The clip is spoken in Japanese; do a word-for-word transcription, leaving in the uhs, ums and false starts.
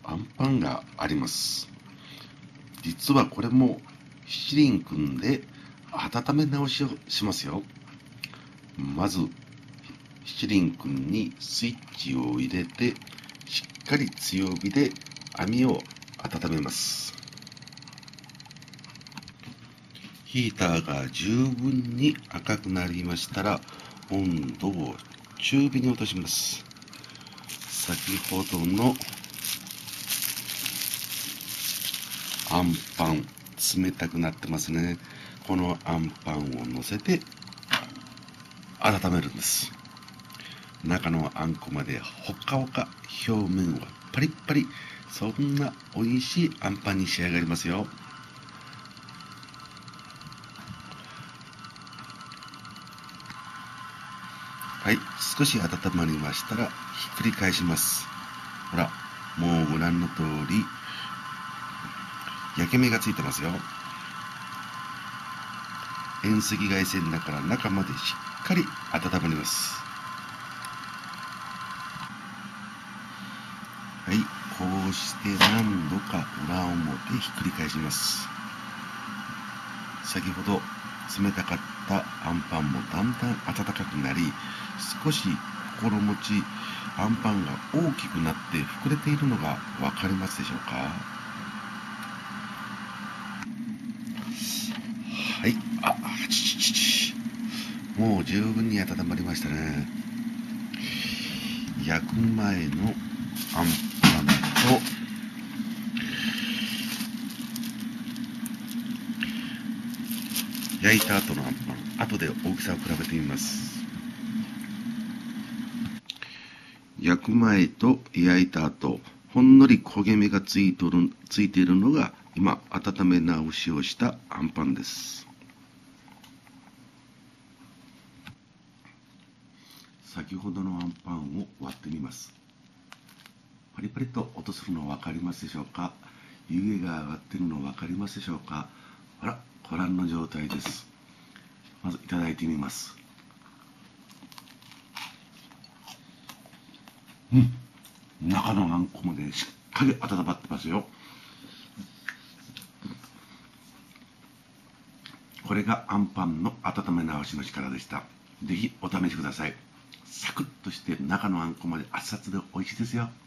あんパンがあります。実はこれも七輪くんで温め直しをしますよ。まず七輪くんにスイッチを入れて、しっかり強火で網を温めます。ヒーターが十分に赤くなりましたら、温度を中火に落とします。先ほどのあんパン、冷たくなってますね。このあんパンを乗せて温めるんです。中のあんこまでほかほか、表面はパリッパリ、そんな美味しいあんパンに仕上がりますよ。はい、少し温まりましたらひっくり返します。ほら、もうご覧の通り焼け目がついてますよ。遠赤外線だから中までしっかり温まります。はい、こうして何度か裏表ひっくり返します。先ほど冷たかったあんパンもだんだん温かくなり、少し心持ちあんパンが大きくなって膨れているのが分かりますでしょうか。はい、あ、ちちちちもう十分に温まりましたね。焼く前のあんパンと焼いた後のあんパン、後で大きさを比べてみます。焼く前と焼いた後、ほんのり焦げ目がついとる、ついているのが今温め直しをしたあんパンです。先ほどのあんパンを割ってみます。パリパリと音するの分かりますでしょうか。湯気が上がっているの分かりますでしょうか。ほら、ご覧の状態です。まずいただいてみます。うん、中のあんこまでしっかり温まってますよ。これがあんパンの温め直しの力でした。ぜひお試しください。サクッとして中のあんこまで熱々で美味しいですよ。